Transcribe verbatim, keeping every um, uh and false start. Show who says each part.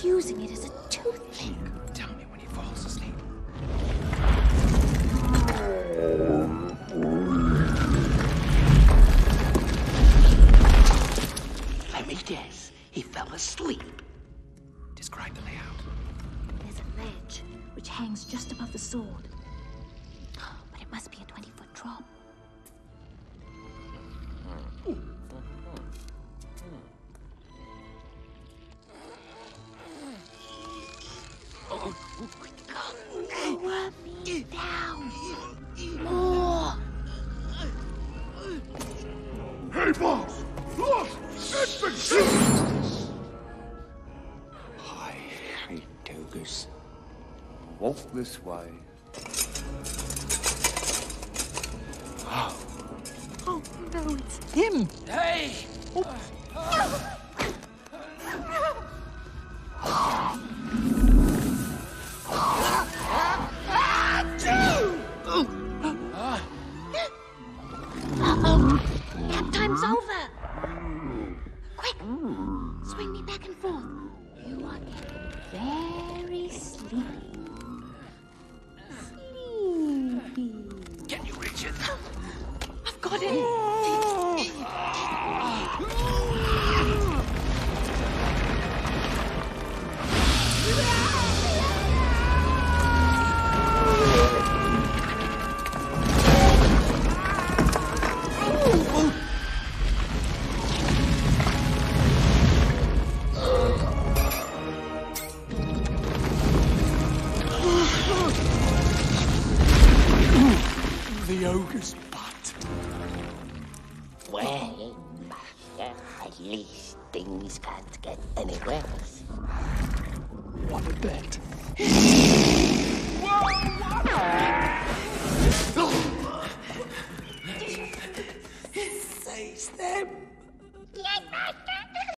Speaker 1: He's using it as a toothpick.
Speaker 2: Tell me when he falls asleep.
Speaker 3: Let me guess. He fell asleep.
Speaker 2: Describe the layout.
Speaker 1: There's a ledge which hangs just above the sword. But it must be a twenty-foot drop. Lower me down. More.
Speaker 4: Hey, boss! Look! It's been shooting!
Speaker 3: I hate ogres. Walk this way.
Speaker 1: Oh no, it's him.
Speaker 2: Hey!
Speaker 1: Nap time's over. Quick, swing me back and forth. You are getting very sleepy. Sleepy.
Speaker 2: Can you reach it?
Speaker 1: I've got him.
Speaker 3: The ogre's butt.
Speaker 5: Well, Master, at least things can't get any worse.
Speaker 3: What a bet.
Speaker 5: Seize them!
Speaker 1: Yes, Master!